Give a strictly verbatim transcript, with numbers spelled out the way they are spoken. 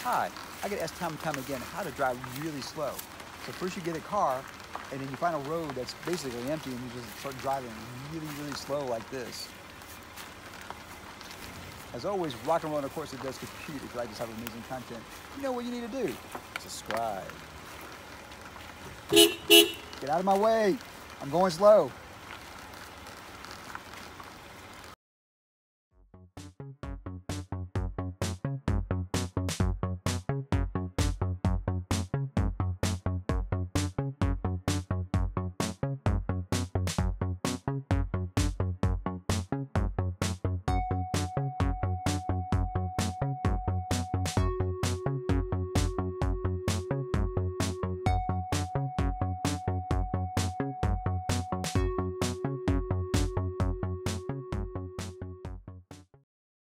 hi, I get asked time and time again how to drive really slow. So first you get a car, and then you find a road that's basically empty, and you just start driving really, really slow like this. As always, rock and roll, of course, it does compete if you like this type of amazing content. You know what you need to do? Subscribe. Get out of my way. I'm going slow.